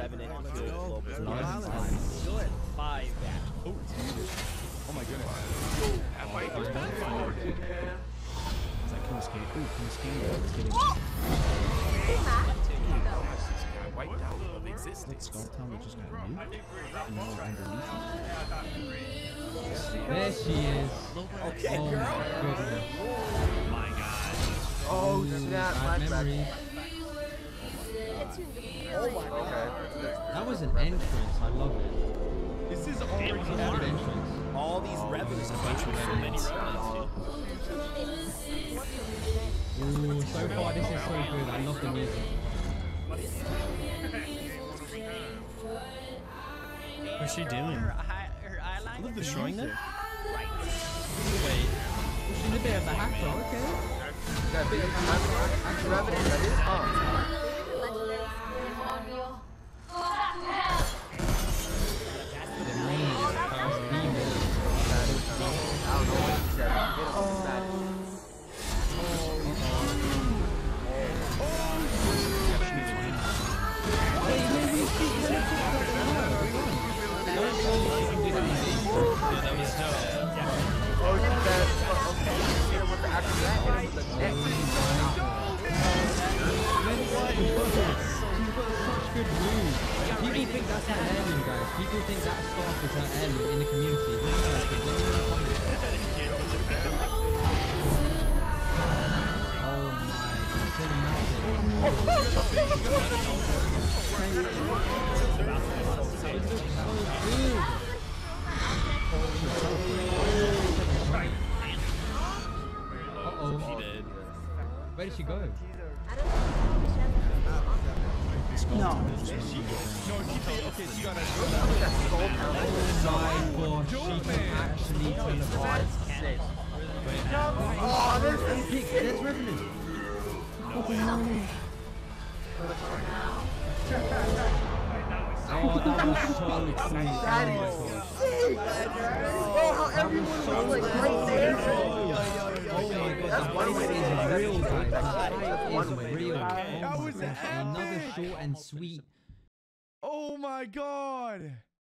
Revenant into global. Let's go. Do it. 5 back. Oh my goodness. Is that King Skate? Ooh, King Skate. Wiped out of existence. That Skull Town just got nuked? And now we're underneath it. There she is. Okay, Oh girl. my goodness. My God. Oh, snap. Bad memory. Oh my god. That was an entrance. I love it. This is already Good happening. entrance. All these Revenants So many Revenants, Ooh, so far this is so good. I love the music. What's she doing? Her eyeliner. Look, destroying them? Wait. Pushing a bit of the hacker, okay. That big action Revenant, that is The main house demon. I don't know what he said. Oh, you said, okay, hit him with the action that, hit him with the neck. She's got such good moves. People think that's her heirloom, guys. People think that staff is her heirloom in the community. Oh my, Uh-oh. She did. Where did she go? No. No, Okay, she got Oh my gosh, she can actually teleport. Oh, this is Pick, there's Revenant. Oh, that was so cool. that is sick. Oh, how everyone was like right there. Oh my god, That's the one way fight to is do it. real, guys. The That's fight one is way to do real. it. Oh That my was gosh, another short and sweet. Oh my god.